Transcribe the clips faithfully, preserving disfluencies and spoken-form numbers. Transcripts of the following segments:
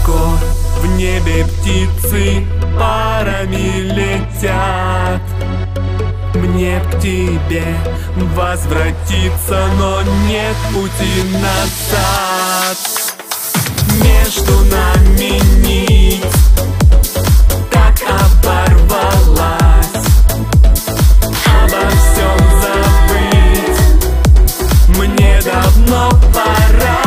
высоко в небе птицы парами летят. Мне к тебе возвратиться, но нет пути назад. Между нами нить так оборвалась. Обо всем забыть мне давно пора.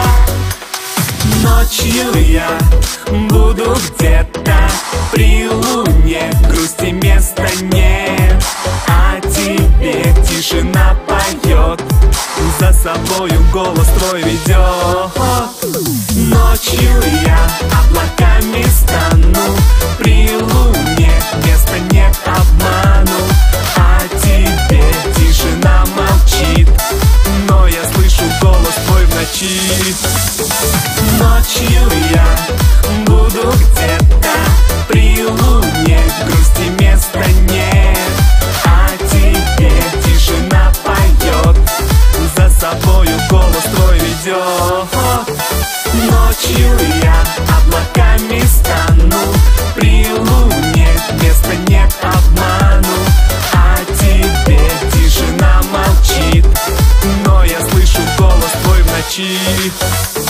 Ночью я буду где-то при луне, грусти места нет, а тебе тишина поет, за собою голос твой ведет. Ночью я облаками стану, при луне места нет обману, а тебе тишина молчит, но я слышу голос твой в ночи. Ночью я буду где-то при луне, грусти места нет, а тебе тишина поет, за собою голос твой ведет. Ночью я облаками стану, при луне места нет обману, а тебе тишина молчит, но я слышу голос твой в ночи.